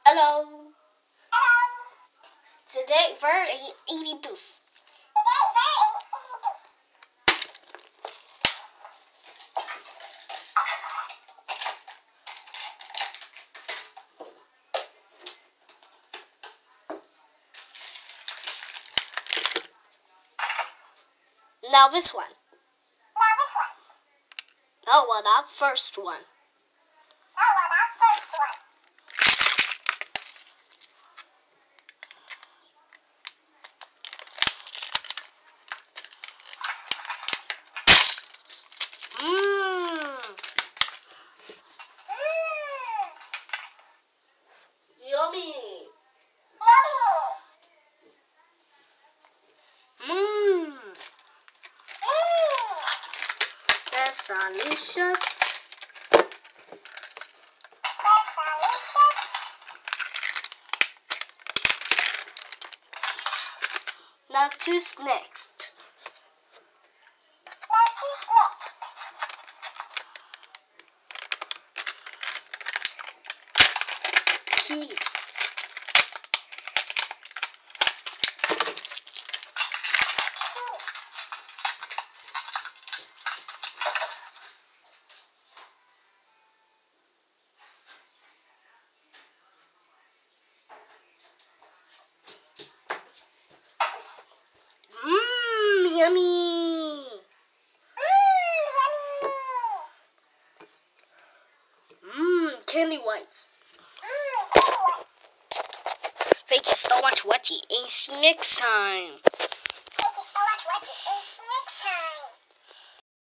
Hello. Today we're eating booth. Now this one. No, well, not first one. Yummy. That's delicious. Now choose next. Key. Yummy. Candy whites. Thank you so much for watching, and see you next time.